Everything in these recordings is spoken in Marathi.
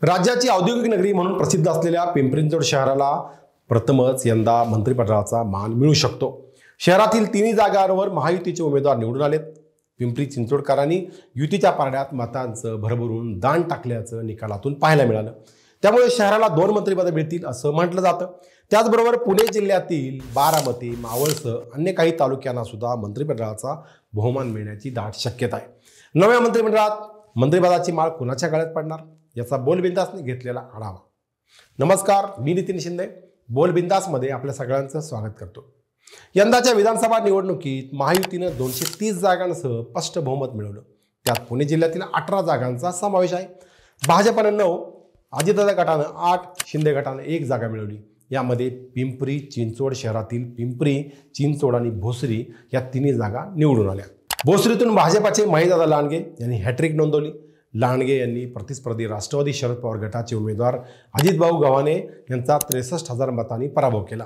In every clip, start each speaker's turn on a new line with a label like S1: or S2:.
S1: राज्याची औद्योगिक नगरी म्हणून प्रसिद्ध असलेल्या पिंपरी चिंचवड शहराला प्रथमच यंदा मंत्रिपदाचा मान मिळू शकतो। शहरातील तिन्ही जागांवर महायुतीचे उमेदवार निवडून आलेत। पिंपरी चिंचवडकरांनी युतीच्या पारड्यात मतांचं भरभरून दान टाकल्याचं निकालातून पाहायला मिळालं। त्यामुळे शहराला 2 मंत्रिपदे मिळतील असं म्हटलं जातं। त्याचबरोबर पुणे जिल्ह्यातील बारामती, मावळसह अन्य काही तालुक्यांना सुद्धा मंत्रिपदाचा बहुमान मिळण्याची दाट शक्यता आहे। नव्या मंत्रिमंडळात मंत्रिपदाची माळ कुणाच्या गळ्यात पडणार याचा बोलबिंदासने घेतलेला आढावा। नमस्कार, मी नितीन शिंदे बोलबिंदासमध्ये आपल्या सगळ्यांचं स्वागत करतो। यंदाच्या विधानसभा निवडणुकीत महायुतीनं 230 जागांसह स्पष्ट बहुमत मिळवलं। त्यात पुणे जिल्ह्यातील 18 जागांचा समावेश आहे। भाजपनं 9, अजितदादा गटानं 8, शिंदे गटानं 1 जागा मिळवली। यामध्ये पिंपरी चिंचवड शहरातील पिंपरी, चिंचवड आणि भोसरी या तिन्ही जागा निवडून आल्या। भोसरीतून भाजपाचे महेशदादा लांडगे यांनी हॅट्रिक नोंदवली। लांडगे यांनी प्रतिस्पर्धी राष्ट्रवादी शरद पवार गटाचे उमेदवार अजितभाऊ गव्हाणे यांचा 63,000 मतांनी पराभव केला।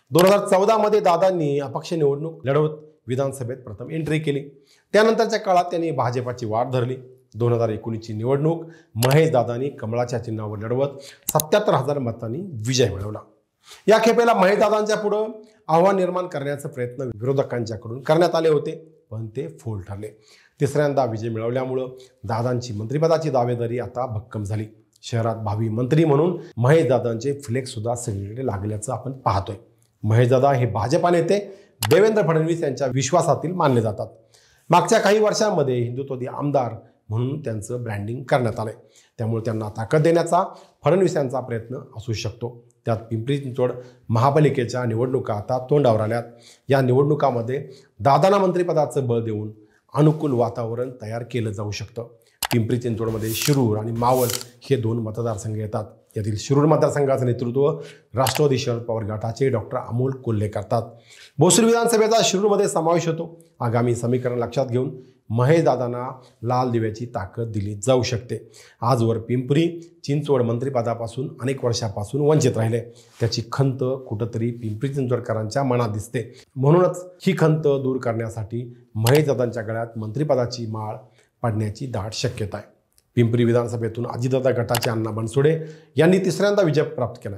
S1: 2014 मध्ये दादांनी अपक्ष निवडणूक लढवत विधानसभेत प्रथम एंट्री केली। त्यानंतरच्या काळात त्यांनी भाजपाची वाट धरली। 2019ची निवडणूक महेशदादांनी कमळाच्या चिन्हावर लढवत 77,000 मतांनी विजय मिळवला। या खेपेला महेशदादांच्या पुढे आव्हान निर्माण करण्याचा प्रयत्न विरोधकांच्याकडून करण्यात आले होते, पण ते फोल ठरले। तिसऱ्यांदा विजय मिळवल्यामुळे दादांची मंत्रिपदाची दावेदारी आता भक्कम झाली। शहरात भावी मंत्री म्हणून महेशदादांचे फ्लेक्स सुद्धा सगळीकडे लागल्याचं आपण पाहतोय। महेशदादा हे भाजपा नेते देवेंद्र फडणवीस यांच्या विश्वासातील मानले जातात। मागच्या काही वर्षांमध्ये हिंदुत्ववादी आमदार म्हणून त्यांचं ब्रँडिंग करण्यात आलंय। त्यामुळे त्यांना ताकद देण्याचा फडणवीसांचा प्रयत्न असू शकतो। त्यात पिंपरी चिंचवड महापालिकेच्या निवडणुका आता तोंडावर आल्यात। या निवडणुकामध्ये दादांना मंत्रिपदाचं बळ देऊन अनुकूल वातावरण तयार केलं जाऊ शकतं। पिंपरी चिंचवडमध्ये शिरूर आणि मावळ हे 2 मतदारसंघ येतात। यातील शिरूर मतदारसंघाचं नेतृत्व राष्ट्रवादी शरद पवार गटाचे डॉक्टर अमोल कोल्हे करतात। भोसरी विधानसभेचा शिरूरमध्ये समावेश होतो। आगामी समीकरण लक्षात घेऊन महेशदादांना लाल दिव्याची ताकद दिली जाऊ शकते। आजवर पिंपरी चिंचवड मंत्रिपदापासून अनेक वर्षापासून वंचित राहिले। त्याची खंत कुठंतरी पिंपरी चिंचवडकरांच्या मनात दिसते। म्हणूनच ही खंत दूर करण्यासाठी महेशदादांच्या गळ्यात मंत्रिपदाची माळ पडण्याची दाट शक्यता आहे। पिंपरी विधानसभेतून अजितदादा गटाचे अण्णा बनसोडे यांनी तिसऱ्यांदा विजय प्राप्त केला।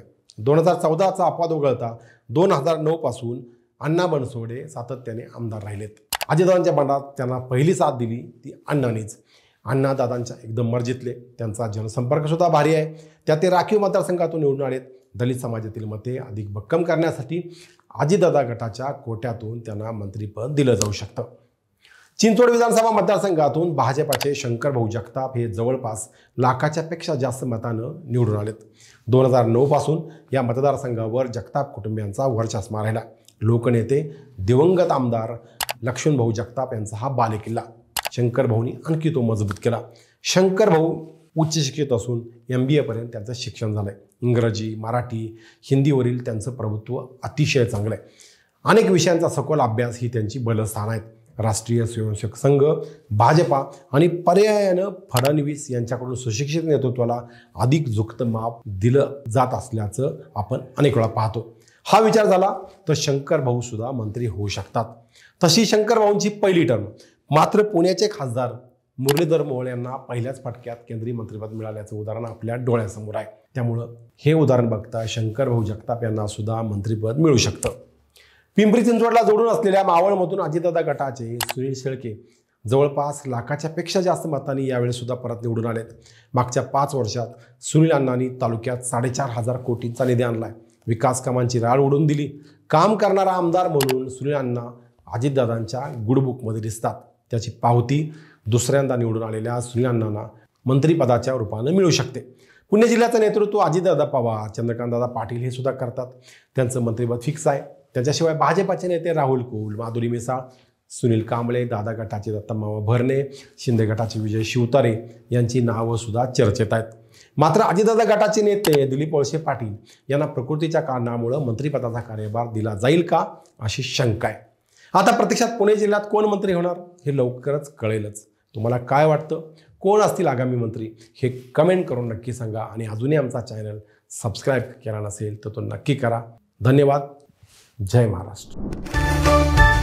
S1: 2014चा अपवाद वगळता 2009 पासून अण्णा बनसोडे सातत्याने आमदार राहिलेत। अजितदादांच्या बंडात त्यांना पहिली साथ दिली ती अण्णांनीच। अण्णा दादांच्या एकदम मर्जीतले, त्यांचा जनसंपर्क सुद्धा भारी आहे। त्या ते राखीव मतदारसंघातून निवडून आलेत। दलित समाजातील मते अधिक भक्कम करण्यासाठी अजितदादा गटाच्या कोट्यातून त्यांना मंत्रिपद दिलं जाऊ शकतं। चिंचवड विधानसभा मतदारसंघातून भाजपाचे शंकरभाऊ जगताप हे जवळपास लाखाच्या पेक्षा जास्त मतानं निवडून आलेत। 2009 पासून या मतदारसंघावर जगताप कुटुंबियांचा वर्चस्व राहिला। लोकनेते दिवंगत आमदार लक्ष्मणभाऊ जगताप यांचा हा बालेकिल्ला शंकरभाऊंनी आणखी तो मजबूत केला। शंकरभाऊ उच्च शिक्षित असून MBA पर्यंत त्यांचं शिक्षण झालंय। इंग्रजी, मराठी, हिंदीवरील त्यांचं प्रभुत्व अतिशय चांगलं आहे। अनेक विषयांचा सखोल अभ्यास ही त्यांची बलस्थान आहेत। राष्ट्रीय स्वयंसेवक संघ, भाजपा आणि पर्यायानं फडणवीस यांच्याकडून सुशिक्षित नेतृत्वाला अधिक झुकतं माप दिलं जात असल्याचं आपण अनेक वेळा पाहतो। हा विचार झाला तर शंकरभाऊ सुद्धा मंत्री होऊ शकतात। तशी शंकरभाऊंची पहिली टर्म। मात्र पुण्याचे खासदार मुरलीधर मोहोळ यांना पहिल्याच फटक्यात केंद्रीय मंत्रिपद मिळाल्याचं उदाहरण आपल्या डोळ्यासमोर आहे। त्यामुळं हे उदाहरण बघता शंकरभाऊ जगताप यांना सुद्धा मंत्रिपद मिळू शकतं। पिंपरी चिंचवडला जोडून असलेल्या मावळमधून अजितदादा गटाचे सुनील शेळके जवळपास लाखाच्या पेक्षा जास्त मतांनी यावेळी सुद्धा परत निवडून आलेत। मागच्या 5 वर्षात सुनील अण्णांनी तालुक्यात 4,500 कोटींचा निधी आणलाय। विकास कामांची राळ उडून दिली। काम करणारा आमदार म्हणून सुनील अण्णा अजितदादांच्या गुडबुकमध्ये दिसतात। त्याची पावती दुसऱ्यांदा निवडून आलेल्या सुनील अण्णांना मंत्रिपदाच्या रूपानं मिळू शकते। पुणे जिल्ह्याचं नेतृत्व अजितदादा पवार, चंद्रकांतदादा पाटील हे सुद्धा करतात। त्यांचं मंत्रिपद फिक्स आहे। त्याच्याशिवाय भाजपाचे नेते राहुल कुल, माधुरी मिसाळ, सुनील कांबळे, दादा गटाचे दत्तमामा भरणे, शिंदे गटाचे विजय शिवतारे यांची नावं सुद्धा चर्चेत आहेत। मात्र अजितदादा गटाचे नेते दिलीप वळसे पाटील यांना प्रकृतीच्या कारणामुळे मंत्रिपदाचा कार्यभार दिला जाईल का अशी शंका आहे। आता प्रत्यक्षात पुणे जिल्ह्यात कोण मंत्री होणार हे लवकरच कळेलच। तुम्हाला काय वाटतं, कोण असतील आगामी मंत्री हे कमेंट करून नक्की सांगा। आणि अजूनही आमचा चॅनल सबस्क्राईब केला नसेल तर तो नक्की करा। धन्यवाद। जय महाराष्ट्र।